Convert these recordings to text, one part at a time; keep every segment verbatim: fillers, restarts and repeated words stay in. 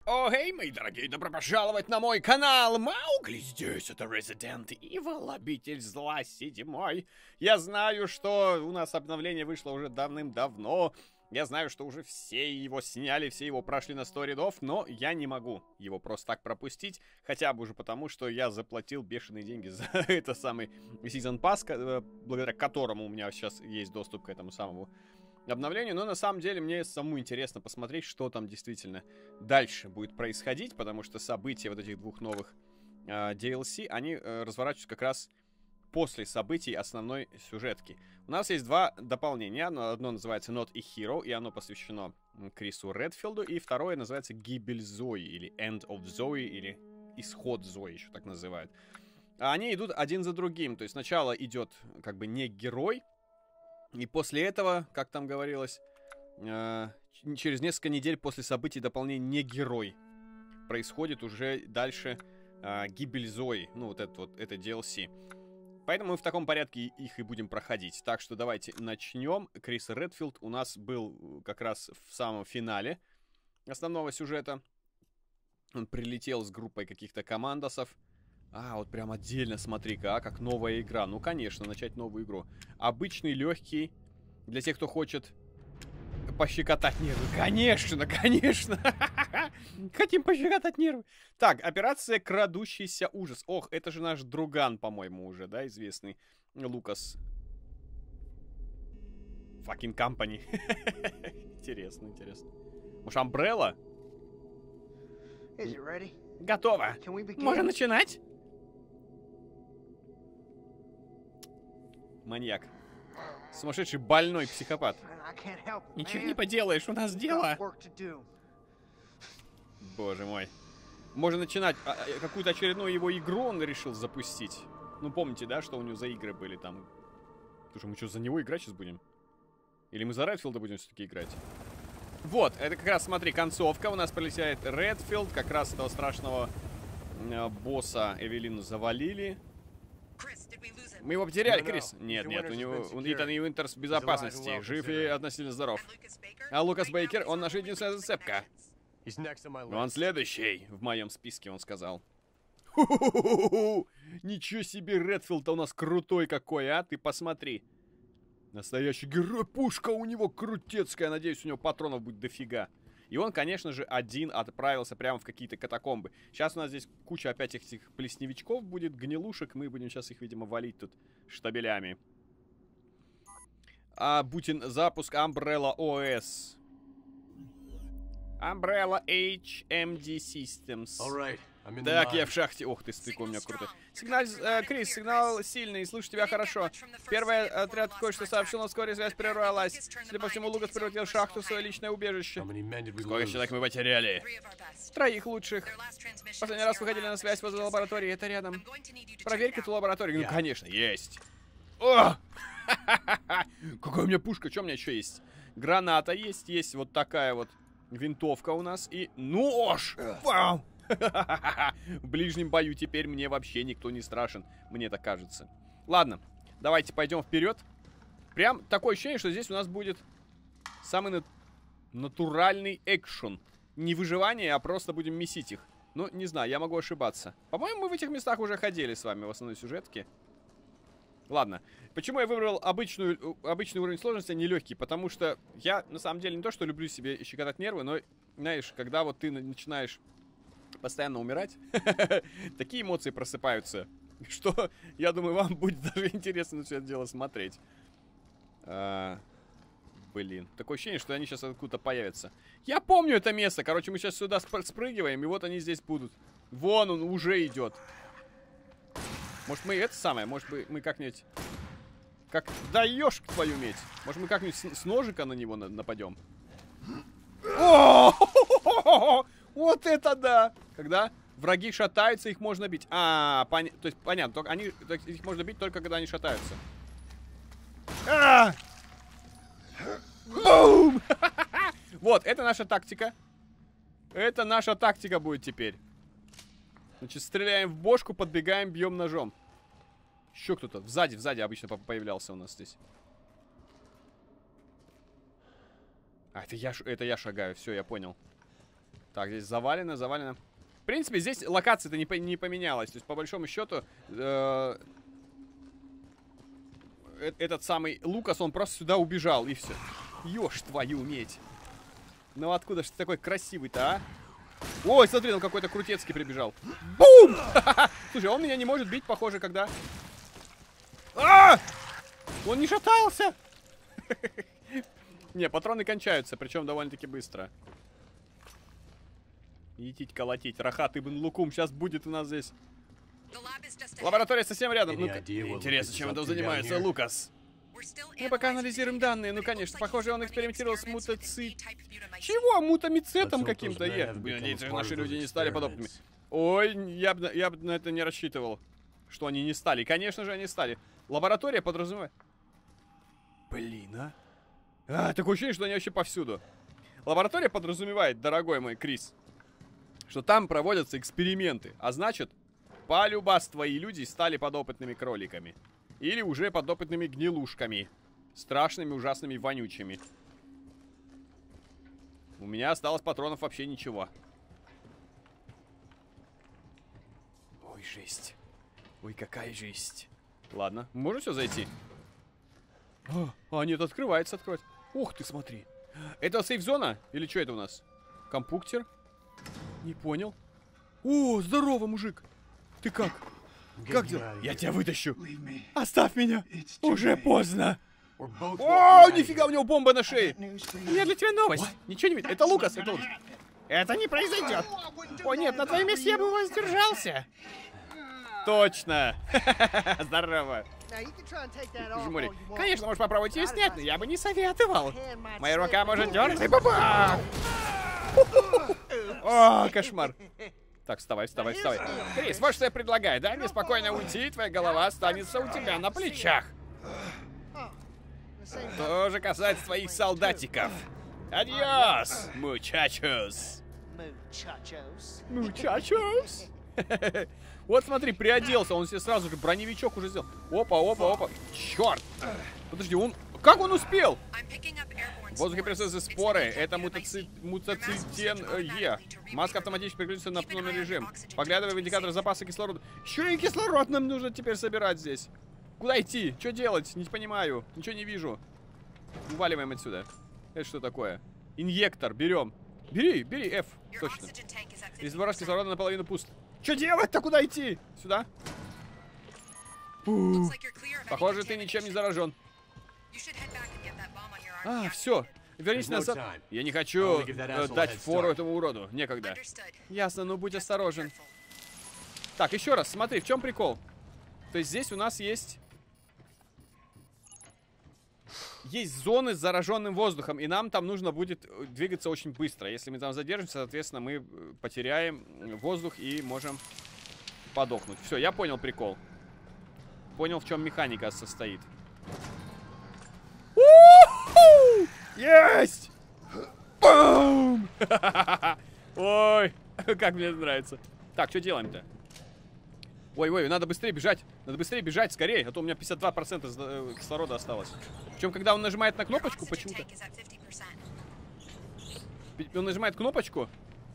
О, эй, мои дорогие, добро пожаловать на мой канал! Маугли здесь, это Resident Evil, обитель зла седьмой. Я знаю, что у нас обновление вышло уже давным-давно. Я знаю, что уже все его сняли, все его прошли на сто рядов, но я не могу его просто так пропустить. Хотя бы уже потому, что я заплатил бешеные деньги за это самый Season Pass, благодаря которому у меня сейчас есть доступ к этому самому обновлению. Но на самом деле мне самому интересно посмотреть, что там действительно дальше будет происходить, потому что события вот этих двух новых э, ди эл си, они э, разворачиваются как раз после событий основной сюжетки. У нас есть два дополнения. Одно, одно называется Not a Hero, и оно посвящено Крису Редфилду, и второе называется Гибель Зои, или End of Zoe, или Исход Зои еще так называют. А они идут один за другим, то есть сначала идет как бы не герой, и после этого, как там говорилось, э, через несколько недель после событий дополнения не герой происходит уже дальше э, Гибель Зои, ну вот это вот, это ди эл си. Поэтому мы в таком порядке их и будем проходить. Так что давайте начнем. Крис Редфилд у нас был как раз в самом финале основного сюжета. Он прилетел с группой каких-то командосов. А, вот прям отдельно, смотри-ка, а, как новая игра. Ну, конечно, начать новую игру. Обычный, легкий, для тех, кто хочет пощекотать нервы. Конечно, конечно. Хотим пощекотать нервы. Так, операция «Крадущийся ужас». Ох, это же наш друган, по-моему, уже, да, известный. Лукас. Fucking Company. Интересно, интересно. Может, Umbrella? Готово. Можно начинать? Маньяк. Сумасшедший больной психопат. Ничего не поделаешь, у нас дело. Боже мой. Можно начинать. А, какую-то очередную его игру он решил запустить. Ну, помните, да, что у него за игры были там? Слушай, мы что, за него играть сейчас будем? Или мы за Редфилда будем все-таки играть? Вот, это как раз, смотри, концовка. У нас прилетает Редфилд. Как раз этого страшного э, босса Эвелину завалили. Мы его потеряли, Крис? Нет, нет, у него Итан Уинтерс в безопасности, жив и относительно здоров. А Лукас Бейкер, он наша единственная зацепка. Он следующий в моем списке, он сказал. Ху-ху-ху-ху-ху! Ничего себе, Редфилд-то у нас крутой какой, а? Ты посмотри. Настоящий герой, пушка у него крутецкая. Надеюсь, у него патронов будет дофига. И он, конечно же, один отправился прямо в какие-то катакомбы. Сейчас у нас здесь куча опять этих плесневичков будет, гнилушек. Мы будем сейчас их, видимо, валить тут штабелями. А, Бутин, запуск Umbrella о эс. Umbrella эйч эм ди Systems. Так, я в шахте. Ох ты, стык у меня круто. Сигнал, э, Крис, сигнал сильный, слышу тебя хорошо. Первый отряд кое-что сообщил, но вскоре связь прервалась. Судя по всему, Лукас превратил шахту в свое личное убежище. Сколько человек мы потеряли? Троих лучших. Последний раз выходили на связь возле лаборатории, это рядом. Проверь-ка эту лабораторию. Ну, конечно, есть. О! Какая у меня пушка, что у меня еще есть? Граната есть, есть вот такая вот винтовка у нас и нож! Вау! В ближнем бою теперь мне вообще никто не страшен. Мне так кажется. Ладно, давайте пойдем вперед. Прям такое ощущение, что здесь у нас будет самый на... натуральный экшен. Не выживание, а просто будем месить их. Ну, не знаю, я могу ошибаться. По-моему, мы в этих местах уже ходили с вами в основной сюжетке. Ладно. Почему я выбрал обычную, обычный уровень сложности, а не легкий? Потому что я, на самом деле, не то, что люблю себе щекотать нервы, но, знаешь, когда вот ты начинаешь постоянно умирать, такие эмоции просыпаются, что, я думаю, вам будет даже интересно на все это дело смотреть. А, блин, такое ощущение, что они сейчас откуда-то появятся. Я помню это место, короче, мы сейчас сюда спр спрыгиваем, и вот они здесь будут. Вон он уже идет. Может, мы это самое, может, мы, мы как-нибудь... Как... Даешь твою медь! Может, мы как-нибудь с, с ножика на него на нападем? О! Вот это да! Когда враги шатаются, их можно бить. А, пон... то есть понятно, только они, их можно бить только когда они шатаются. А! Бум! Вот, это наша тактика. Это наша тактика будет теперь. Значит, стреляем в бошку, подбегаем, бьем ножом. Еще кто-то. Сзади, сзади обычно появлялся у нас здесь. А, это я, это я шагаю. Все, я понял. Так, здесь завалено, завалено. В принципе, здесь локация-то не, по не поменялась. То есть, по большому счету, э этот самый Лукас, он просто сюда убежал, и все. Ёж твою медь. Ну откуда ж ты такой красивый-то, а? Ой, смотри, он какой-то крутецкий прибежал. Бум! Слушай, он меня не может бить, похоже, когда... А! Он не шатался! Не, патроны кончаются, причем довольно-таки быстро. Етить, колотить. Рахат ибн Лукум сейчас будет у нас здесь. Лаборатория совсем рядом. Ну, интересно, чем это занимается Лукас. Мы пока анализируем данные. Ну, конечно, похоже, он экспериментировал с мутаци... Чего? Мутамицетом каким-то? Я надеюсь, что наши люди не стали подобными. Ой, я бы я бы на это не рассчитывал. Что они не стали. Конечно же, они стали. Лаборатория подразумевает... Блин, а? А, такое ощущение, что они вообще повсюду. Лаборатория подразумевает, дорогой мой Крис, что там проводятся эксперименты. А значит, полюбас твои люди стали подопытными кроликами. Или уже подопытными гнилушками. Страшными, ужасными, вонючими. У меня осталось патронов вообще ничего. Ой, жесть. Ой, какая жесть. Ладно, можно все зайти? А, а, нет, открывается, открывается. Ух ты, смотри. Это сейф-зона? Или что это у нас? Компуктер? Не понял. О, здорово, мужик. Ты как? Как дела? Я тебя вытащу. Оставь меня. Уже поздно. О, нифига, у него бомба на шее. У меня для тебя новость. Ничего не видно. Это Лукас, это Лукас. Это не произойдет. О нет, на твоем месте я бы воздержался. Точно. Здорово. Жмури. Конечно, можешь попробовать ее снять, но я бы не советовал. Моя рука может дернуться и баба! О, кошмар. Так, вставай, вставай, вставай. Крис, вот что я предлагаю. Дай мне спокойно уйти, и твоя голова останется у тебя на плечах. Тоже касается твоих солдатиков. Адьос, мучачос. Мучачос. Вот смотри, приоделся, он себе сразу же броневичок уже сделал. Опа, опа, опа. Черт. Подожди, он... Как он успел? В воздухе присутствуют споры. Это мутаци... мутацитен Е. Маска автоматически переключится на автономный режим. Поглядывай в индикатор запаса кислорода. Еще и кислород нам нужно теперь собирать здесь. Куда идти? Что делать? Не понимаю. Ничего не вижу. Уваливаем отсюда. Это что такое? Инъектор. Берем. Бери, бери, F. Точно. Резервуар кислорода наполовину пуст. Что делать-то? Куда идти? Сюда? Фу. Похоже, ты ничем не заражен. А, все. Вернись назад. Я не хочу э, дать фору этому уроду. Некогда. Ясно, ну будь осторожен. Так, еще раз, смотри, в чем прикол? То есть здесь у нас есть... Есть зоны с зараженным воздухом, и нам там нужно будет двигаться очень быстро. Если мы там задержимся, соответственно, мы потеряем воздух и можем подохнуть. Все, я понял прикол. Понял, в чем механика состоит. Есть! Бум! Ой, как мне это нравится. Так, что делаем-то? Ой-ой, надо быстрее бежать. Надо быстрее бежать, скорее, а то у меня пятьдесят два процента кислорода осталось. Причем, когда он нажимает на кнопочку, почему-то... Он нажимает кнопочку,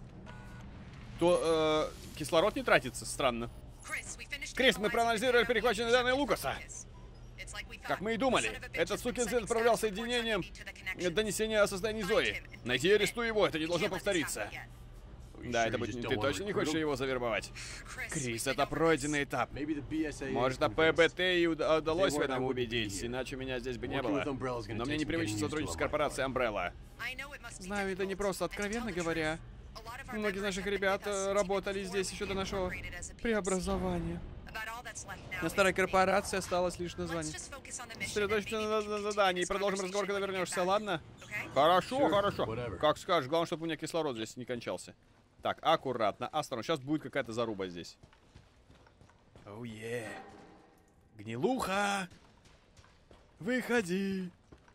то э, кислород не тратится. Странно. Крис, мы проанализировали перехваченные данные Лукаса. Как мы и думали, этот сукин сын отправлял соединением донесения о состоянии Зои. Найди и арестуй его, это не должно повториться. Да, это будет... Ты точно не хочешь его завербовать? Крис, это пройденный этап. Может, а ПБТ и удалось в этом убедить, иначе меня здесь бы не было. Но мне непривычно сотрудничать с корпорацией Umbrella. Знаю, это не просто, откровенно говоря. Многие из наших ребят работали здесь еще до нашего преобразования. На старой корпорации осталось лишь название. Сосредоточься на, на задании. Продолжим разговор, когда вернешься, ладно? Хорошо, sure, хорошо. Whatever. Как скажешь, главное, чтобы у меня кислород здесь не кончался. Так, аккуратно, осторожно. Сейчас будет какая-то заруба здесь. Оу, oh, yeah. Гнилуха! Выходи!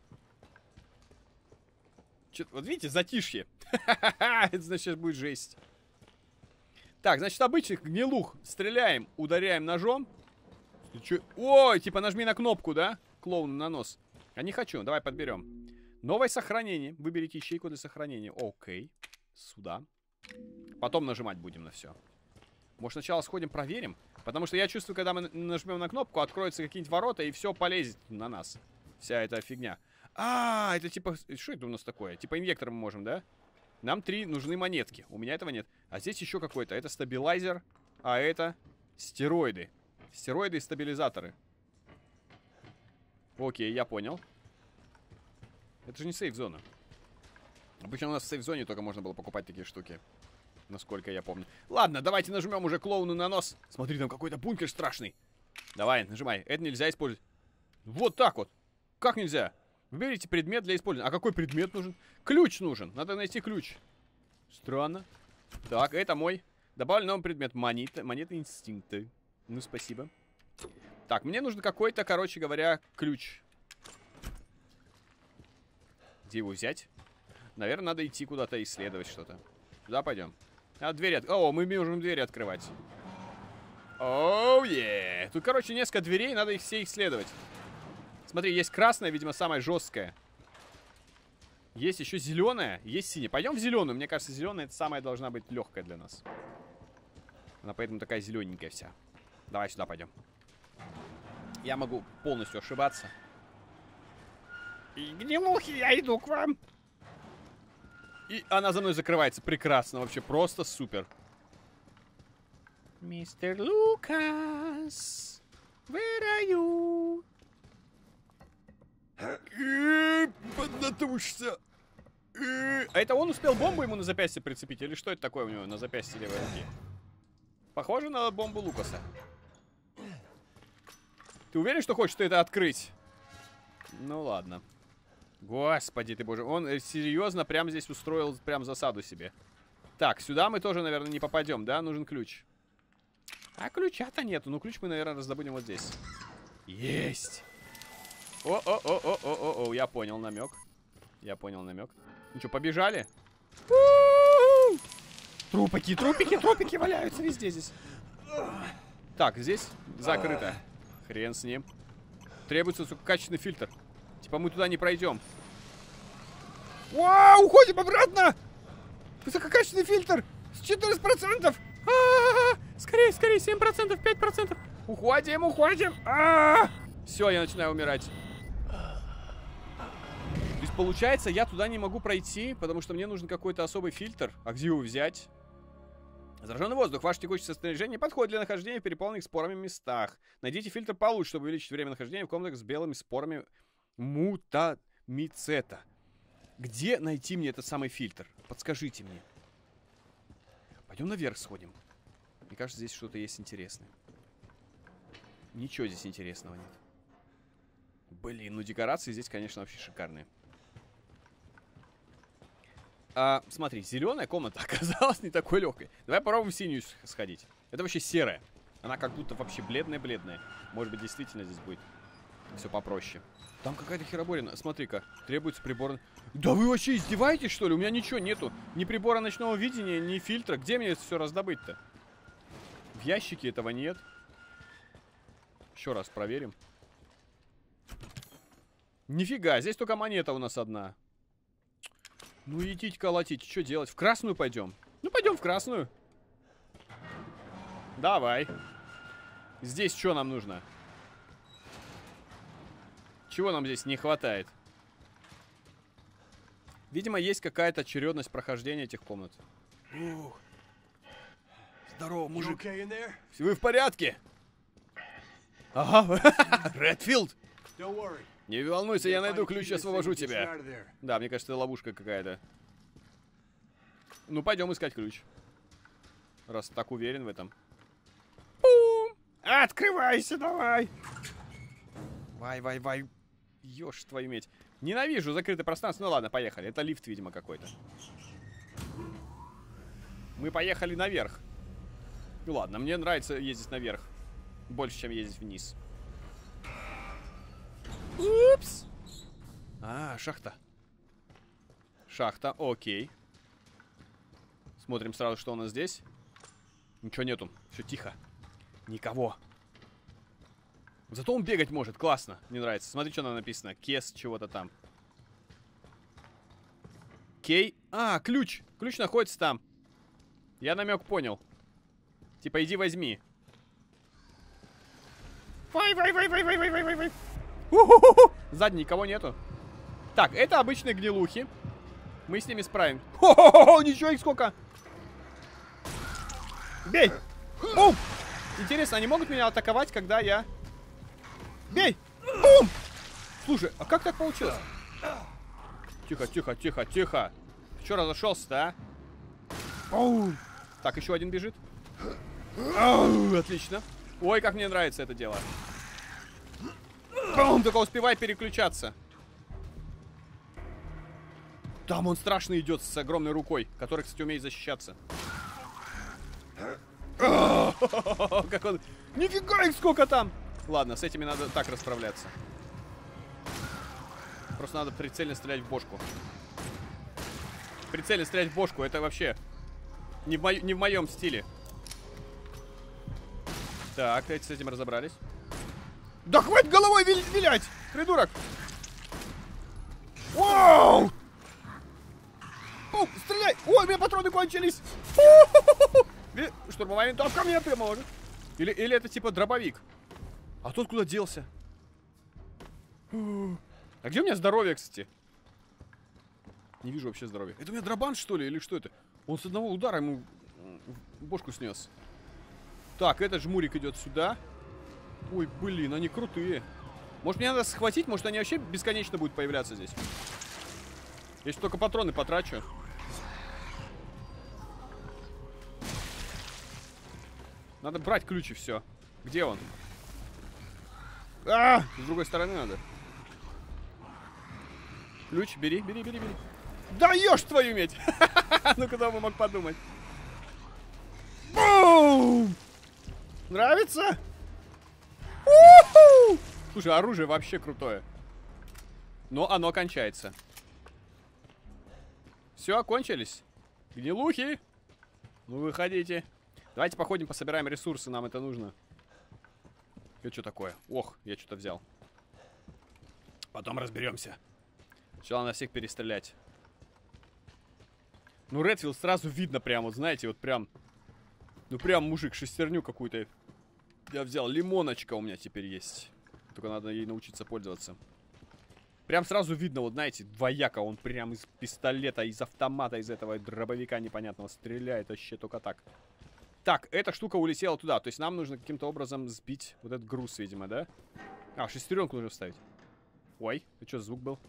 Чё, вот видите, затишье. Это значит, сейчас будет жесть. Так, значит, обычных гнилух стреляем, ударяем ножом. Чё? Ой, типа нажми на кнопку, да? Клоун на нос. Я не хочу, давай подберем. Новое сохранение. Выберите ячейку для сохранения. Окей. Сюда. Потом нажимать будем на все. Может, сначала сходим, проверим? Потому что я чувствую, когда мы нажмем на кнопку, откроются какие-нибудь ворота, и все полезет на нас. Вся эта фигня. А, это типа... Что это у нас такое? Типа инъектор мы можем, да? Нам три нужны монетки. У меня этого нет. А здесь еще какой-то. Это стабилайзер, а это стероиды. Стероиды и стабилизаторы. Окей, я понял. Это же не сейф-зона. Обычно у нас в сейф-зоне только можно было покупать такие штуки. Насколько я помню. Ладно, давайте нажмем уже клоуну на нос. Смотри, там какой-то бункер страшный. Давай, нажимай. Это нельзя использовать. Вот так вот. Как нельзя? Выберите предмет для использования. А какой предмет нужен? Ключ нужен. Надо найти ключ. Странно. Так, это мой. Добавлю новый предмет. Монета. Монета инстинкта. Ну, спасибо. Так, мне нужен какой-то, короче говоря, ключ. Где его взять? Наверное, надо идти куда-то исследовать что-то. Куда пойдем? А, двери от... О, мы можем двери открывать. Оу, е. Тут, короче, несколько дверей, надо их все исследовать. Смотри, есть красная, видимо, самая жесткая. Есть еще зеленая, есть синяя. Пойдем в зеленую. Мне кажется, зеленая это самая должна быть легкая для нас. Она поэтому такая зелененькая вся. Давай сюда пойдем. Я могу полностью ошибаться. И гнилухи, я иду к вам. И она за мной закрывается. Прекрасно, вообще просто супер. Мистер Лукас, where are you? Поднатужься. А это он успел бомбу ему на запястье прицепить? Или что это такое у него на запястье левой руки? Похоже на бомбу Лукаса. Ты уверен, что хочешь это открыть? Ну ладно. Господи ты боже. Он серьезно прям здесь устроил прям засаду себе. Так, сюда мы тоже, наверное, не попадем, да? Нужен ключ. А ключа-то нету. Ну, ключ мы, наверное, раздобудем вот здесь. Есть! О-о-о-о-о-о-о. Я понял намек. Я понял намек. Ну что, побежали? У-у-у! Трупики, трупики, трупики валяются везде здесь. Так, здесь закрыто. Хрен с ним. Требуется, сука, качественный фильтр. Типа мы туда не пройдем. Вау, уходим обратно! Высококачественный фильтр! С четырнадцать процентов! А-а-а! Скорее, скорее, семь процентов, пять процентов! Уходим, уходим! А-а-а! Все, я начинаю умирать. То есть, получается, я туда не могу пройти, потому что мне нужен какой-то особый фильтр. А где его взять? Зараженный воздух. Ваше текущее состояние подходит для нахождения в переполненных спорами местах. Найдите фильтр получше, чтобы увеличить время нахождения в комнатах с белыми спорами мутамицета. Где найти мне этот самый фильтр? Подскажите мне. Пойдем наверх сходим. Мне кажется, здесь что-то есть интересное. Ничего здесь интересного нет. Блин, ну декорации здесь, конечно, вообще шикарные. А, смотри, зеленая комната оказалась не такой легкой. Давай попробуем в синюю сходить. Это вообще серая. Она как будто вообще бледная-бледная. Может быть, действительно здесь будет все попроще. Там какая-то хероборина. Смотри-ка, требуется прибор... Да вы вообще издеваетесь, что ли? У меня ничего нету. Ни прибора ночного видения, ни фильтра. Где мне это все раздобыть-то? В ящике этого нет. Еще раз проверим. Нифига, здесь только монета у нас одна. Ну идите колотить, что делать? В красную пойдем? Ну пойдем в красную. Давай. Здесь что нам нужно? Чего нам здесь не хватает? Видимо, есть какая-то очередность прохождения этих комнат. Ух. Здорово, мужик. Вы в порядке? Ага. Редфилд. Не волнуйся, я найду ключ и освобожу тебя. Да, мне кажется, это ловушка какая-то. Ну, пойдем искать ключ. Раз так уверен в этом. Пум! Открывайся, давай! Вай, вай, вай. Ёж твою медь. Ненавижу закрытое пространство. Ну ладно, поехали. Это лифт, видимо, какой-то. Мы поехали наверх. Ну ладно, мне нравится ездить наверх. Больше, чем ездить вниз. Упс. А, шахта. Шахта, окей. Смотрим сразу, что у нас здесь. Ничего нету, все тихо. Никого. Зато он бегать может, классно. Мне нравится. Смотри, что там написано. Кес чего-то там. Кей. А, ключ. Ключ находится там. Я намек понял. Типа, иди возьми. Вай, вай, вай, вай, вай, вай, вай, вай, вай. Сзади никого нету. Так, это обычные гнилухи. Мы с ними справим. Хо-хо-хо, ничего их сколько. Бей. Бум. Интересно, они могут меня атаковать, когда я... Бей. Бум. Слушай, а как так получилось? Тихо, тихо, тихо, тихо. Че разошелся-то, а? Оу. Так, еще один бежит. Оу, отлично. Ой, как мне нравится это дело. Бум, только успевай переключаться. Там он страшно идет с огромной рукой, который, кстати, умеет защищаться. Как он... Нифига их сколько там! Ладно, с этими надо так расправляться. Просто надо прицельно стрелять в бошку. Прицельно стрелять в бошку, это вообще не в, мо... не в моем стиле. Так, эти с этим разобрались. Да хватит головой виль... вилять, придурок! Вау! О, стреляй! Ой, у меня патроны кончились! Штурмовая винтовка мне поможет. Или, или это типа дробовик. А тот куда делся? А где у меня здоровье, кстати? Не вижу вообще здоровья. Это у меня дробан, что ли? Или что это? Он с одного удара ему бошку снес. Так, этот жмурик идет сюда. Ой, блин, они крутые. Может, мне надо схватить? Может, они вообще бесконечно будут появляться здесь? Если только патроны потрачу. Надо брать ключ и все. Где он? А, с другой стороны надо. Ключ, бери, бери, бери, бери. Даешь твою медь! Ну куда бы мог подумать? Бум! Нравится? У-ху! Слушай, оружие вообще крутое. Но оно кончается. Все, окончились. Гнилухи. Ну выходите. Давайте походим, пособираем ресурсы, нам это нужно. Это что такое? Ох, я что-то взял. Потом разберемся. Сначала надо всех перестрелять. Ну, Редфилд сразу видно прям, вот знаете, вот прям... Ну, прям мужик, шестерню какую-то. Я взял. Лимоночка у меня теперь есть. Только надо ей научиться пользоваться. Прям сразу видно, вот знаете, двояко. Он прям из пистолета, из автомата, из этого дробовика непонятного стреляет вообще только так. Так, эта штука улетела туда. То есть нам нужно каким-то образом сбить вот этот груз, видимо, да? А, шестеренку нужно вставить. Ой, это что за звук был?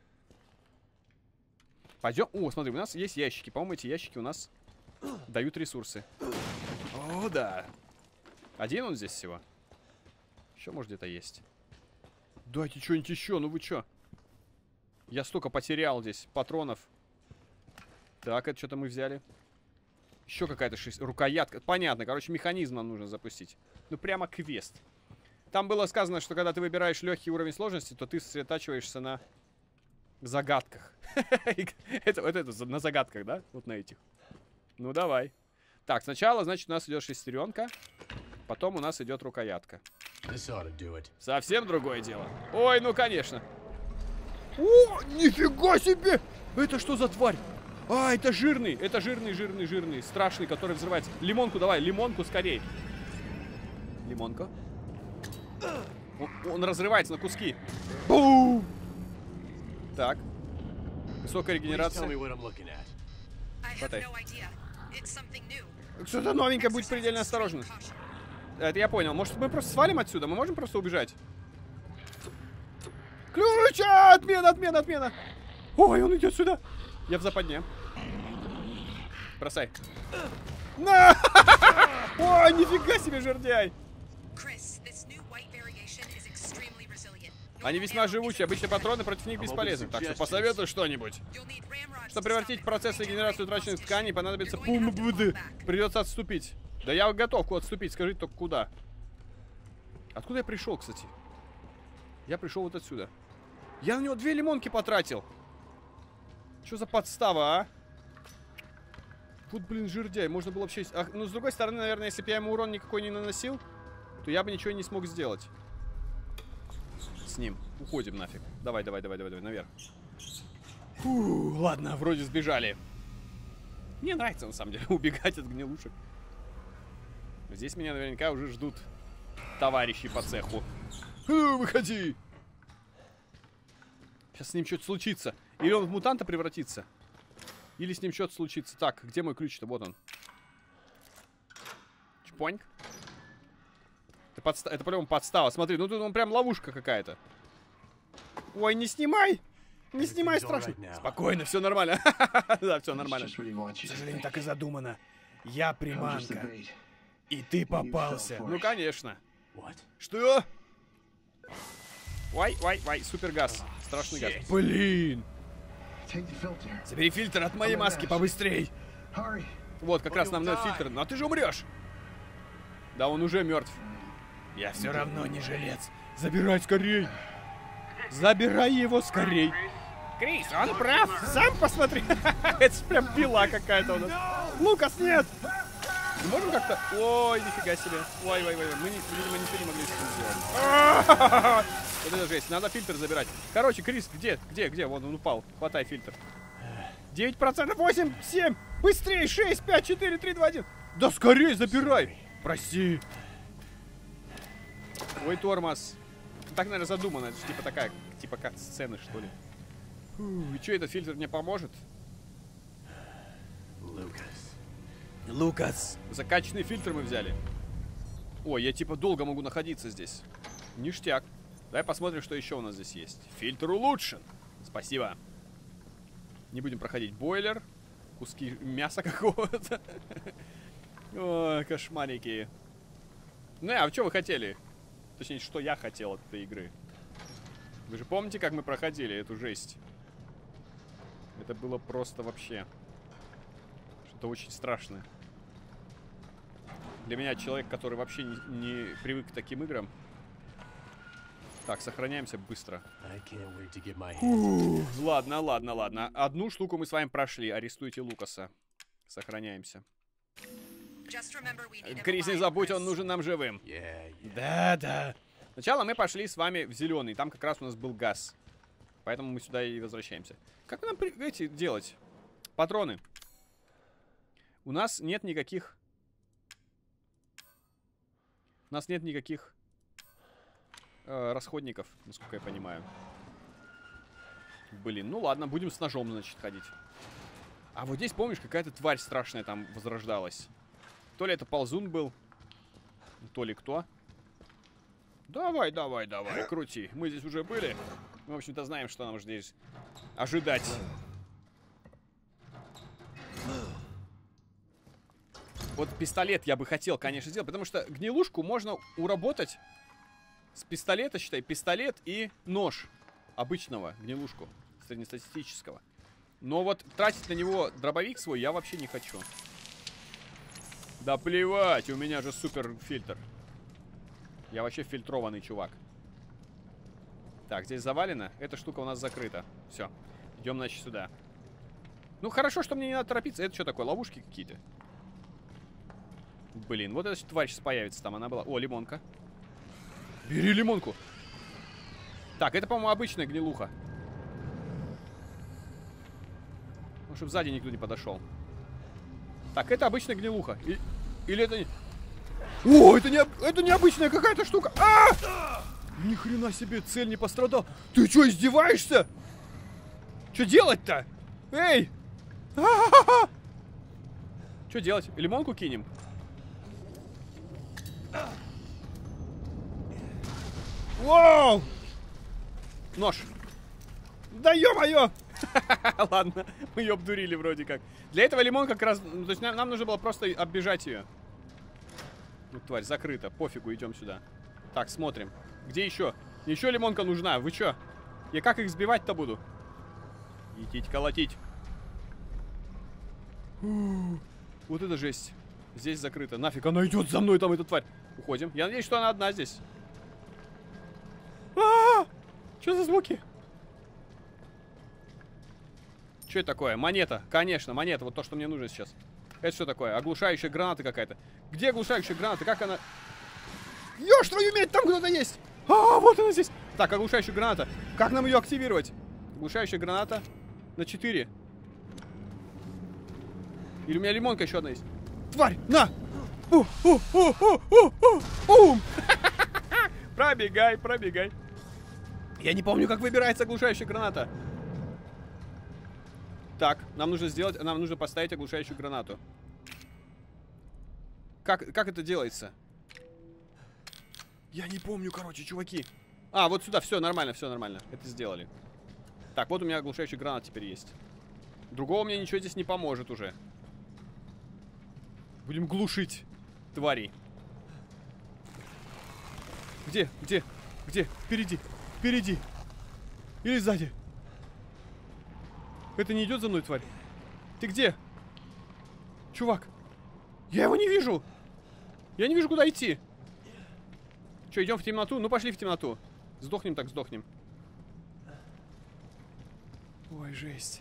Пойдем. О, смотри, у нас есть ящики. По-моему, эти ящики у нас дают ресурсы. О, да. Один он здесь всего. Еще, может, где-то есть. Дайте что-нибудь еще. Ну вы что? Я столько потерял здесь патронов. Так, это что-то мы взяли. Еще какая-то шесть... рукоятка. Понятно, короче, механизм нам нужно запустить. Ну, прямо квест. Там было сказано, что когда ты выбираешь легкий уровень сложности, то ты сосредотачиваешься на загадках. это, вот это на загадках, да? Вот на этих. Ну, давай. Так, сначала, значит, у нас идет шестеренка. Потом у нас идет рукоятка. Совсем другое дело. Ой, ну, конечно. О, нифига себе! Это что за тварь? А, это жирный. Это жирный, жирный, жирный. Страшный, который взрывается. Лимонку давай, лимонку скорей. Лимонка. Он, он разрывается на куски. Бум! Так. Высокая регенерация. Хватай. Что-то новенькое, будь предельно осторожен. Это я понял. Может, мы просто свалим отсюда? Мы можем просто убежать? Ключ! Отмена, отмена, отмена! Ой, он идет сюда. Я в западне. Бросай. На! Ой, нифига себе, жердяй! Они весьма живучие. Обычно патроны против них бесполезны. Так что посоветуй что-нибудь. Чтобы превратить в процесс регенерации утраченных тканей, понадобится пум-бд. Придется отступить. Да я готов куда отступить. Скажите только куда. Откуда я пришел, кстати? Я пришел вот отсюда. Я на него две лимонки потратил. Что за подстава, а? Вот, блин, жердяй. Можно было вообще... А, ну, с другой стороны, наверное, если бы я ему урон никакой не наносил, то я бы ничего не смог сделать. С ним. Уходим нафиг. Давай, давай, давай, давай, давай, наверх. Фу, ладно, вроде сбежали. Мне нравится, на самом деле, убегать от гнилушек. Здесь меня наверняка уже ждут товарищи по цеху. Э, выходи! Сейчас с ним что-то случится. Или он в мутанта превратится. Или с ним что-то случится. Так, где мой ключ-то? Вот он. Чпоньк. Это, подста... Это по-моему подстава. Смотри, ну тут он прям ловушка какая-то. Ой, не снимай! Не снимай, страшно. Спокойно, все нормально. Да, все нормально. К сожалению, так и задумано. Я приманка. И ты попался. Ну, конечно. Что? Вай, вай, вай, супер газ. Страшный газ. Блин. Забери фильтр от моей маски побыстрей. Вот, как раз нам надо фильтр. Ну, а ты же умрешь. Да, он уже мертв. Я все равно не жилец. Забирай скорей. Забирай его скорей. Крис, он прав. Сам посмотри. Это же прям пила какая-то у нас. Лукас, нет. Мы можем как-то... Ой, нифига себе. Ой, ой, ой. Мы, видимо, ничего не могли с этим сделать. Вот это жесть. Надо фильтр забирать. Короче, Крис, где? Где? Где? Вон он упал. Хватай фильтр. девять процентов. восемь, семь. Быстрее. шесть, пять, четыре, три, два, один. Да скорее забирай. Прости. Ой, тормоз. Так, наверное, задумано. Это же типа такая, типа как сцены, что ли. Фу, и что, этот фильтр мне поможет? Лукас. Лукас. Закачанный фильтр мы взяли. Ой, я типа долго могу находиться здесь. Ништяк. Давай посмотрим, что еще у нас здесь есть. Фильтр улучшен. Спасибо. Не будем проходить бойлер. Куски мяса какого-то. Ой, кошмарики. Ну, а что вы хотели? Точнее, что я хотел от этой игры. Вы же помните, как мы проходили эту жесть? Это было просто вообще что-то очень страшное. Для меня, человек, который вообще не, не привык к таким играм. Так, сохраняемся быстро. Фу, ладно, ладно, ладно. Одну штуку мы с вами прошли. Арестуйте Лукаса. Сохраняемся. Крис, не забудь, он нужен нам живым. Да, да. Сначала мы пошли с вами в зеленый. Там как раз у нас был газ. Поэтому мы сюда и возвращаемся. Как нам эти делать? Патроны. У нас нет никаких... У нас нет никаких э, расходников, насколько я понимаю. Блин, ну ладно, будем с ножом, значит, ходить. А вот здесь, помнишь, какая-то тварь страшная там возрождалась. То ли это ползун был, то ли кто. Давай, давай, давай, крути. Мы здесь уже были. Мы, в общем-то, знаем, что нам здесь ожидать. Вот пистолет я бы хотел, конечно, сделать, потому что гнилушку можно уработать с пистолета, считай, пистолет и нож обычного гнилушку, среднестатистического. Но вот тратить на него дробовик свой я вообще не хочу. Да плевать, у меня же супер фильтр. Я вообще фильтрованный чувак. Так, здесь завалено. Эта штука у нас закрыта. Все. Идем, значит, сюда. Ну, хорошо, что мне не надо торопиться. Это что такое? Ловушки какие-то? Блин, вот эта тварь сейчас появится там. Она была... О, лимонка. Бери лимонку. Так, это, по-моему, обычная гнилуха. Ну, чтобы сзади никто не подошел. Так, это обычная гнилуха. И... Или это не... О, это не, это необычная какая-то штука. А! Ни хрена себе, цель не пострадал. Ты что, издеваешься? Что делать-то? Эй! А-а-а-а! Что делать? Лимонку кинем? Воу! Нож. Да ё-моё! Ладно, мы ее обдурили вроде как. Для этого лимон как раз... То есть нам, нам нужно было просто оббежать ее. Ну, тварь, закрыта. Пофигу, идем сюда. Так, смотрим. Где еще? Еще лимонка нужна. Вы что? Я как их сбивать-то буду? Идите колотить. Фу. Вот это жесть. Здесь закрыто. Нафиг, она идет за мной, там эта тварь. Уходим. Я надеюсь, что она одна здесь. А-а-а! Что за звуки? Что это такое? Монета. Конечно, монета. Вот то, что мне нужно сейчас. Это что такое? Оглушающая граната какая-то. Где оглушающая граната? Как она? Ёж твою медь, там кто-то есть! А, вот она здесь! Так, оглушающая граната. Как нам ее активировать? Оглушающая граната на четыре. Или у меня лимонка еще одна есть? Тварь, на! У, у, у, у, у, у, у. Пробегай, пробегай. Я не помню, как выбирается оглушающая граната. Так, нам нужно сделать, нам нужно поставить оглушающую гранату. Как, как это делается? Я не помню, короче, чуваки. А, вот сюда, все нормально, все нормально. Это сделали. Так, вот у меня оглушающий гранат теперь есть. Другого мне ничего здесь не поможет уже. Будем глушить тварей. Где? Где? Где? Впереди. Впереди. Или сзади. Это не идет за мной, тварь? Ты где? Чувак. Я его не вижу. Я не вижу, куда идти. Че, идем в темноту? Ну, пошли в темноту. Сдохнем так, сдохнем. Ой, жесть.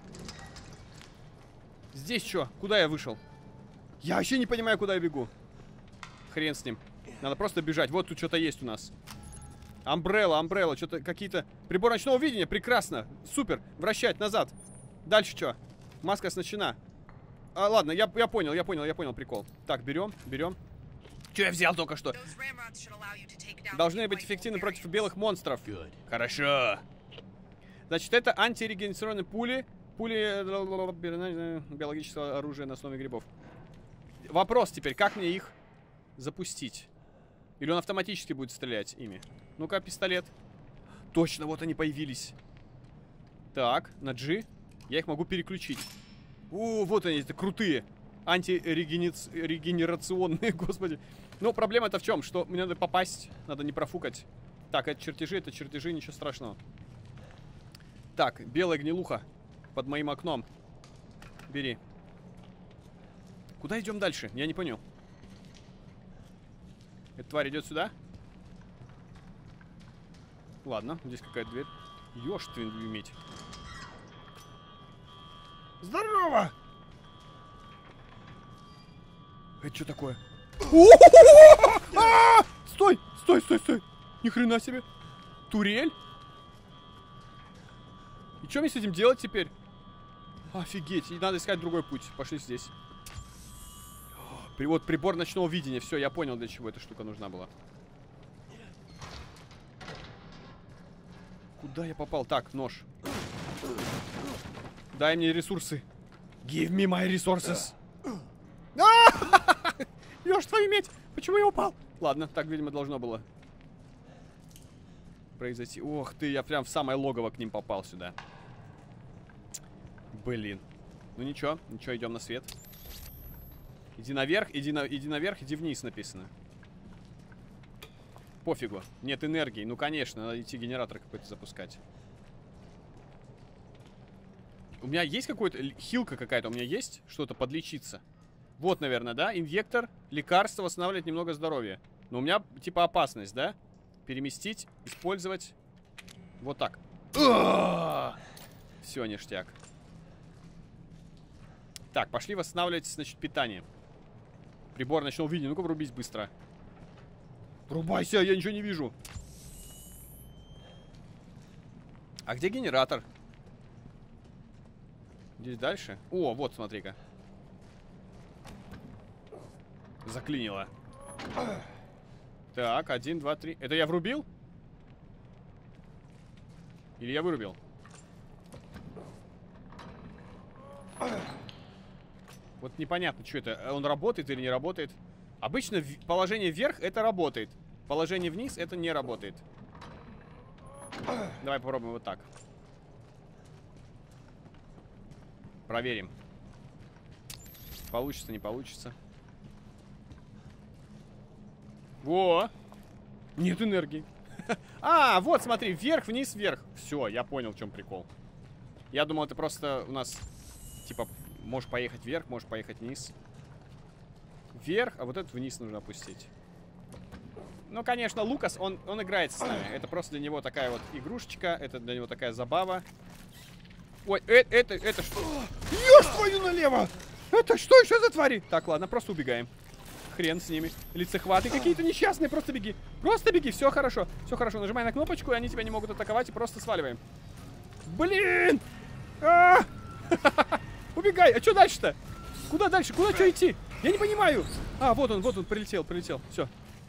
Здесь что? Куда я вышел? Я вообще не понимаю, куда я бегу. Хрен с ним. Надо просто бежать. Вот тут что-то есть у нас. Амбрелла, амбрелла. Что-то какие-то... Прибор ночного видения. Прекрасно. Супер. Вращать назад. Дальше что? Маска оснащена. А, ладно, я, я понял, я понял, я понял прикол. Так, берем, берем. Что я взял только что? Должны быть эффективны против белых монстров. Хорошо. Значит, это антирегенерационные пули. Пули биологического оружия на основе грибов. Вопрос теперь, как мне их запустить? Или он автоматически будет стрелять ими? Ну-ка, пистолет. Точно, вот они появились. Так, на G. Я их могу переключить. О, вот они, это крутые. Антирегенерационные, господи. Но проблема-то в чем? Что мне надо попасть, надо не профукать. Так, это чертежи, это чертежи, ничего страшного. Так, белая гнилуха под моим окном. Бери. Куда идем дальше? Я не понял. Эта тварь идет сюда? Ладно, здесь какая-то дверь. Ёж твою иметь. Здорово! Это что такое? Стой! Стой, стой, стой! Ни хрена себе! Турель? И что мне с этим делать теперь? Офигеть, и надо искать другой путь. Пошли здесь. Вот прибор ночного видения. Все, я понял, для чего эта штука нужна была. Куда я попал? Так, нож. Дай мне ресурсы. Give me my resources. Ёж твою медь! Почему я упал? Ладно, так, видимо, должно было произойти. Ох ты, я прям в самое логово к ним попал сюда. Блин. Ну ничего, ничего, идем на свет. Иди наверх, иди, на, иди наверх, иди вниз написано. Пофигу. Нет энергии. Ну, конечно, надо идти генератор какой-то запускать. У меня есть какой-то... Хилка какая-то у меня есть? Что-то подлечиться. Вот, наверное, да? Инъектор, лекарство, восстанавливает немного здоровья. Но у меня, типа, опасность, да? Переместить, использовать. Вот так. Все, ништяк. Так, пошли восстанавливать, значит, питание. Прибор ночного видения. Ну-ка, врубись быстро. Врубайся, я ничего не вижу. А где генератор? Здесь дальше? О, вот, смотри-ка. Заклинило. Так, один, два, три. Это я врубил? Или я вырубил? Вот непонятно, что это. Он работает или не работает. Обычно положение вверх это работает. Положение вниз это не работает. Давай попробуем вот так. Проверим. Получится, не получится. Во! Нет энергии. А, вот, смотри, вверх, вниз, вверх. Все, я понял, в чем прикол. Я думал, это просто у нас, типа, можешь поехать вверх, можешь поехать вниз. Вверх, а вот этот вниз нужно опустить. Ну, конечно, Лукас, он, он играет с нами. Это просто для него такая вот игрушечка. Это для него такая забава. Ой, это, это, это что? Ёж твою налево! Это что еще за твари? Так, ладно, просто убегаем. Хрен с ними. Лицехваты какие-то несчастные, просто беги. Просто беги, все хорошо. Все хорошо, нажимай на кнопочку, и они тебя не могут атаковать, и просто сваливаем. Блин! Убегай, а что дальше-то? Куда дальше? Куда что идти? Я не понимаю. А, вот он, вот он, прилетел, прилетел. Все.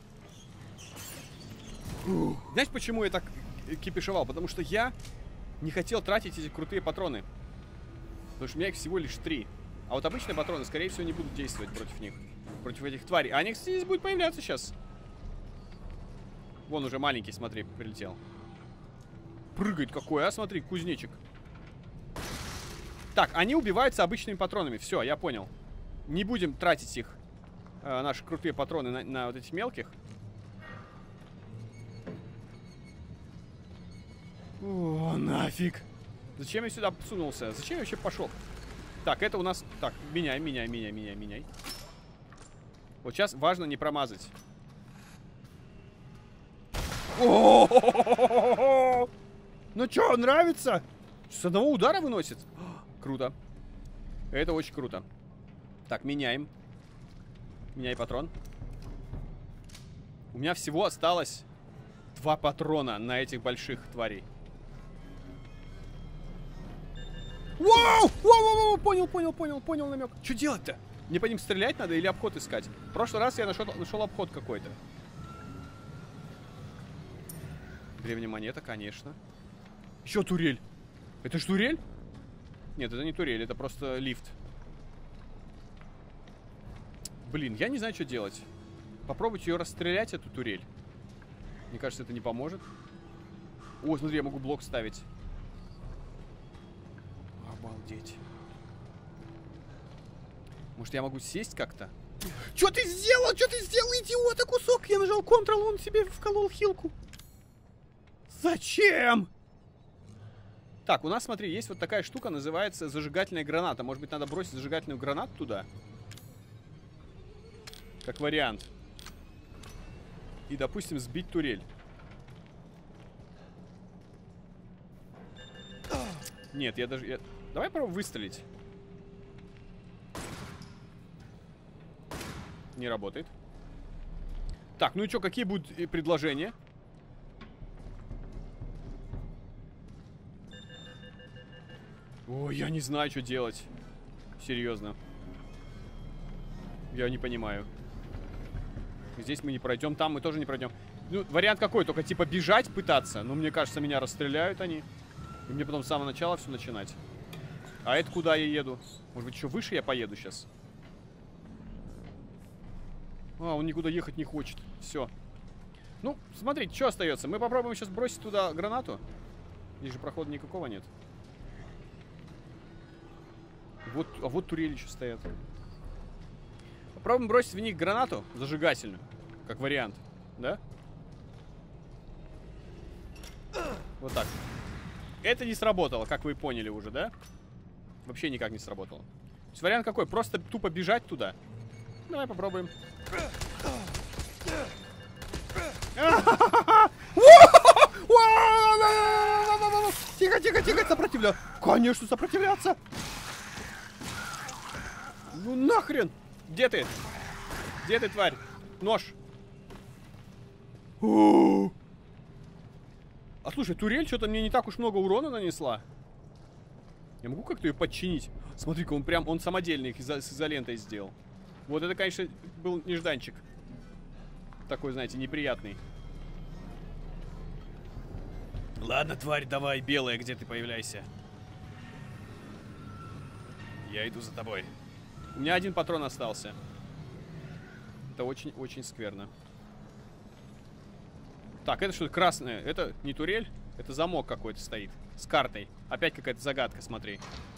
Знаешь, почему я так кипишевал? Потому что я не хотел тратить эти крутые патроны. Потому что у меня их всего лишь три. А вот обычные патроны, скорее всего, не будут действовать против них. Против этих тварей. А они, кстати, здесь будут появляться сейчас. Вон уже маленький, смотри, прилетел. Прыгает какой, а? Смотри, кузнечик. Так, они убиваются обычными патронами. Все, я понял. Не будем тратить их, э, наши крутые патроны, на, на вот этих мелких. О, нафиг. Зачем я сюда сунулся? Зачем я вообще пошел? Так, это у нас... Так, меняй, меняй, меняй, меняй, меняй. Вот сейчас важно не промазать. Ну чё, нравится? С одного удара выносит? Круто. Это очень круто. Так, меняем. Меняй патрон. У меня всего осталось два патрона на этих больших тварей. Воу! Воу-воу-воу! Понял, понял, понял, понял намек. Что делать-то? Мне по ним стрелять надо или обход искать? В прошлый раз я нашел, нашел обход какой-то. Древняя монета, конечно. Еще турель. Это ж турель? Нет, это не турель, это просто лифт. Блин, я не знаю, что делать. Попробуйте ее расстрелять, эту турель. Мне кажется, это не поможет. О, смотри, я могу блок ставить. Обалдеть. Может, я могу сесть как-то? Что ты сделал? Что ты сделал, идиота, кусок? Я нажал Ctrl, он себе вколол хилку. Зачем? Так, у нас, смотри, есть вот такая штука, называется зажигательная граната. Может быть, надо бросить зажигательную гранату туда? Как вариант. И, допустим, сбить турель. Нет, я даже... Я... Давай попробуем выстрелить. Не работает. Так, ну и что, какие будут предложения? Ой, я не знаю, что делать. Серьезно. Я не понимаю. Здесь мы не пройдем, там мы тоже не пройдем. Ну, вариант какой? Только типа бежать пытаться. Но мне кажется, меня расстреляют они. И мне потом с самого начала все начинать. А это куда я еду? Может быть, еще выше я поеду сейчас? А, он никуда ехать не хочет. Все. Ну, смотрите, что остается. Мы попробуем сейчас бросить туда гранату. Здесь же прохода никакого нет. Вот, а вот турели еще стоят. Попробуем бросить в них гранату зажигательную. Как вариант. Да? Вот так. Это не сработало, как вы поняли уже, да? Вообще никак не сработало. То есть вариант какой? Просто тупо бежать туда. Давай попробуем. Тихо, тихо, тихо, сопротивляться. Конечно, сопротивляться. Ну нахрен. Где ты? Где ты, тварь? Нож. А слушай, турель что-то мне не так уж много урона нанесла. Я могу как-то ее подчинить? Смотри-ка, он прям, он самодельный их изо- с изолентой сделал. Вот это, конечно, был нежданчик. Такой, знаете, неприятный. Ладно, тварь, давай, белая, где ты появляйся. Я иду за тобой. У меня один патрон остался. Это очень-очень скверно. Так, это что-то красное. Это не турель, это замок какой-то стоит. С картой. Опять какая-то загадка, смотри.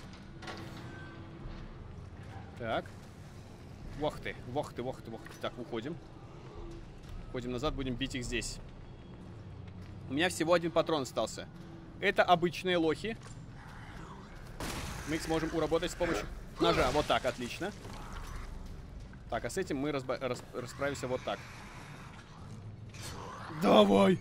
Так. Вох ты, вох ты, вох ты, вох ты. Так, уходим. Уходим назад, будем бить их здесь. У меня всего один патрон остался. Это обычные лохи. Мы их сможем уработать с помощью ножа. Вот так, отлично. Так, а с этим мы разб... рас... расправимся вот так. Давай!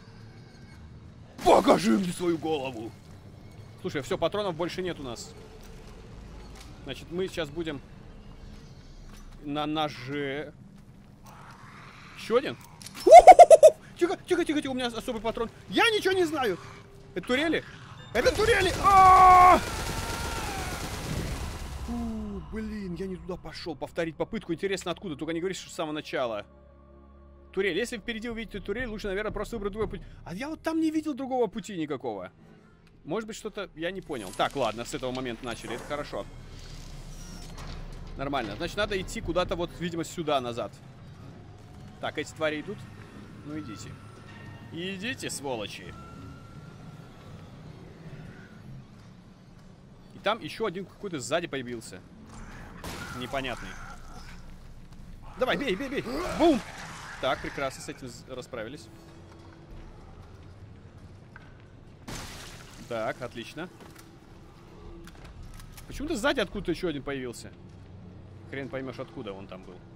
Покажи мне свою голову! Слушай, все, патронов больше нет у нас. Значит, мы сейчас будем на ноже. Еще один? Тихо, тихо, тихо, тихо, у меня особый патрон. Я ничего не знаю. Это турели? Это турели! А-а-а! Блин, я не туда пошел. Повторить попытку. Интересно, откуда? Только не говоришь, что с самого начала. Турель. Если впереди увидите турель, лучше, наверное, просто выбрать другой путь. А я вот там не видел другого пути никакого. Может быть, что-то я не понял. Так, ладно, с этого момента начали. Это хорошо. Нормально. Значит, надо идти куда-то вот, видимо, сюда, назад. Так, эти твари идут? Ну, идите. Идите, сволочи. И там еще один какой-то сзади появился. Непонятный. Давай, бей, бей, бей. Бум! Так, прекрасно, с этим расправились. Так, отлично. Почему-то сзади откуда-то еще один появился. Хрен поймешь, откуда он там был.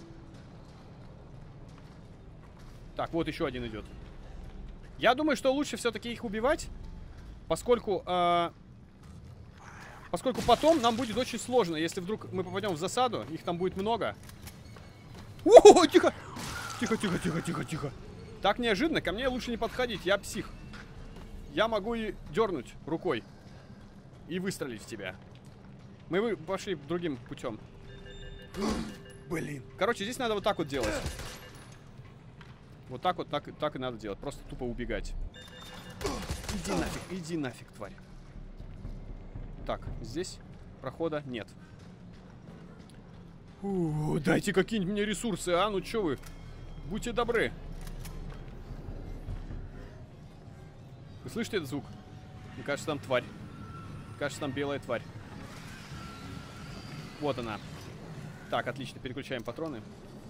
Так, вот еще один идет. Я думаю, что лучше все-таки их убивать, поскольку, э, поскольку потом нам будет очень сложно, если вдруг мы попадем в засаду, их там будет много. О, тихо! Тихо, тихо, тихо, тихо, тихо. Так неожиданно, ко мне лучше не подходить, я псих. Я могу и дернуть рукой и выстрелить в тебя. Мы вы пошли другим путем. Блин. Короче, здесь надо вот так вот делать. Вот так вот, так, так и надо делать. Просто тупо убегать. Иди нафиг, иди нафиг, тварь. Так, здесь прохода нет. Фу, дайте какие-нибудь мне ресурсы, а? Ну чё вы? Будьте добры. Вы слышите этот звук? Мне кажется, там тварь. Кажется, там белая тварь. Вот она. Так, отлично, переключаем патроны.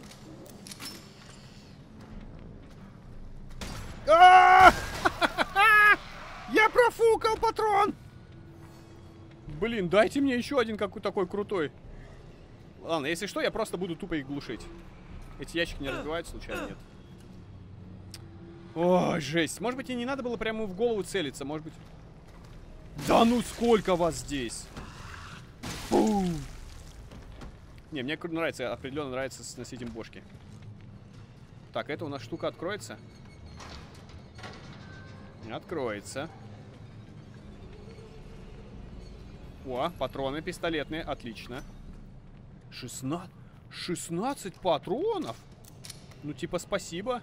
Я профукал патрон! Блин, дайте мне еще один какой такой крутой. Ладно, если что, я просто буду тупо их глушить. Эти ящики не разбивают случайно, нет. Ой, жесть. Может быть, и не надо было прямо в голову целиться, может быть. Да ну сколько вас здесь? Фу. Не, мне нравится, определенно нравится сносить им бошки. Так, это у нас штука откроется? Откроется. О, патроны пистолетные, отлично. шестнадцать, шестнадцать патронов? Ну, типа, спасибо.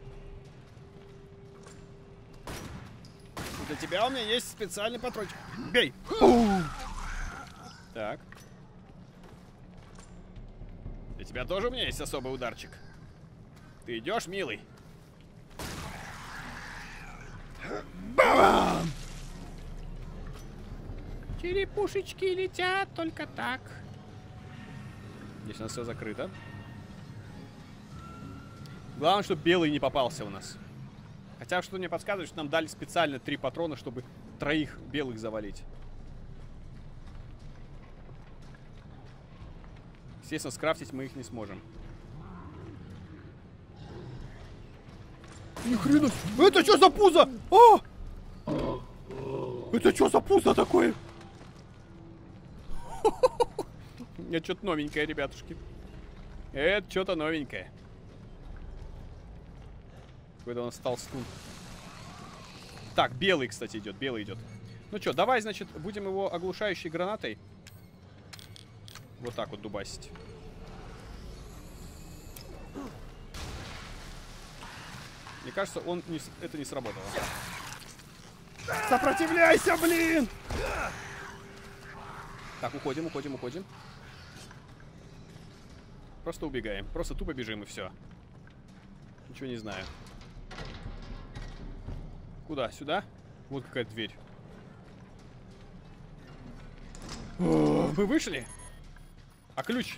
Для тебя у меня есть специальный патрончик. Бей! Так. Для тебя тоже у меня есть особый ударчик. Ты идешь, милый? Бам! Черепушечки летят только так. Здесь у нас все закрыто. Главное, чтобы белый не попался у нас. Хотя что-то мне подсказывает, что нам дали специально три патрона, чтобы троих белых завалить. Естественно, скрафтить мы их не сможем. Ни хрена! Это что за пузо? А! Это что за пузо такое? Это что-то новенькое, ребятушки. Это что-то новенькое. Какой-то он стал стул. Так, белый, кстати, идет. Белый идет. Ну что, давай, значит, будем его оглушающей гранатой вот так вот дубасить. Мне кажется, он не, это не сработало. Сопротивляйся, блин! Так, уходим, уходим, уходим. Просто убегаем. Просто тупо бежим и все. Ничего не знаю. Куда? Сюда? Вот какая дверь. О, мы вышли? А ключ?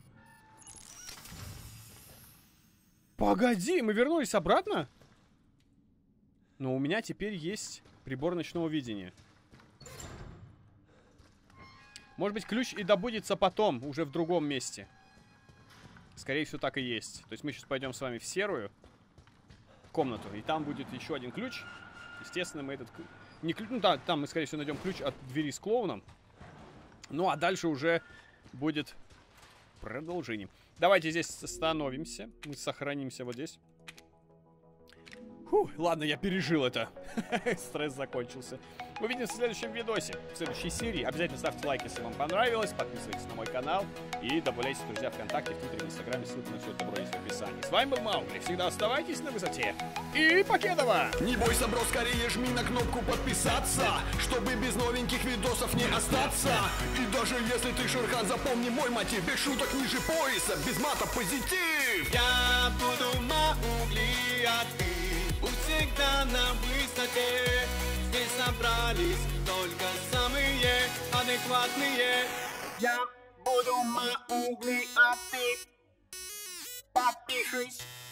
Погоди, мы вернулись обратно? Но у меня теперь есть прибор ночного видения. Может быть, ключ и добудется потом, уже в другом месте. Скорее всего, так и есть. То есть мы сейчас пойдем с вами в серую комнату, и там будет еще один ключ. Естественно, мы этот... Не ключ... Ну да, там мы, скорее всего, найдем ключ от двери с клоуном. Ну, а дальше уже будет продолжение. Давайте здесь остановимся. Мы сохранимся вот здесь. Фух, ладно, я пережил это. Стресс закончился. Увидимся в следующем видосе, в следующей серии. Обязательно ставьте лайк, если вам понравилось. Подписывайтесь на мой канал. И добавляйте друзья ВКонтакте, в Твиттере, в Инстаграме. Ссылка на все это добро есть в описании. С вами был Маугли. Всегда оставайтесь на высоте. И покедова! Не бойся, бро, скорее жми на кнопку подписаться, чтобы без новеньких видосов не остаться. И даже если ты Шерхан, запомни мой мотив: без шуток ниже пояса, без мата позитив. Я буду Маугли, а ты будь всегда на высоте. Здесь собрались только самые адекватные. Я буду Маугли, а ты подпишись.